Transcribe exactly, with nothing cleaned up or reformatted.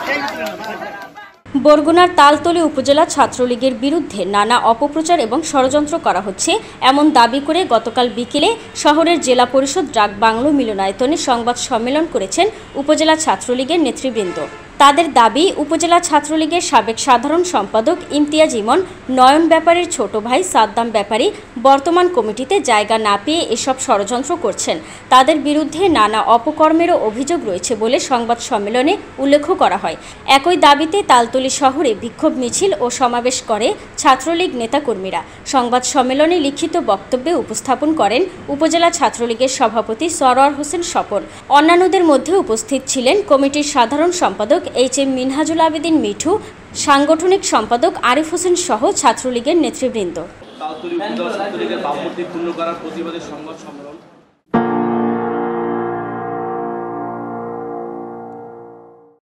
বরগুনার তালতলী উপজেলা ছাত্রলীগের বিরুদ্ধে নানা অপপ্রচার এবং ষড়যন্ত্র করা হচ্ছে এমন দাবি করে গতকাল বিকেলে শহরের জেলা পরিষদ ডাক বাংলো মিলনায়তনে সংবাদ সম্মেলন করেছেন উপজেলা ছাত্রলীগের নেতৃবৃন্দ। তাদের দাবি, উপজেলা ছাত্রলীগের সাবেক সাধারণ সম্পাদক ইমতিয়াজ ইমন নয়ন ব্যাপারীর ছোট ভাই সাদ্দাম ব্যাপারী বর্তমান কমিটিতে জায়গা না পেয়ে এসব ষড়যন্ত্র করছেন। তাদের বিরুদ্ধে নানা অপকর্মেরও অভিযোগ রয়েছে বলে সংবাদ সম্মেলনে উল্লেখ করা হয়। একই দাবিতে তালতলী শহরে বিক্ষোভ মিছিল ও সমাবেশ করে ছাত্রলীগ নেতাকর্মীরা। সংবাদ সম্মেলনে লিখিত বক্তব্যে উপস্থাপন করেন উপজেলা ছাত্রলীগের সভাপতি সরোয়ার হোসেন স্বপন। অন্যান্যদের মধ্যে উপস্থিত ছিলেন কমিটির সাধারণ সম্পাদক এইচ এম মিনহাজুল আবেদিন মিঠু, সাংগঠনিক সম্পাদক আরিফ হোসেন সহ ছাত্রলীগের নেতৃবৃন্দ।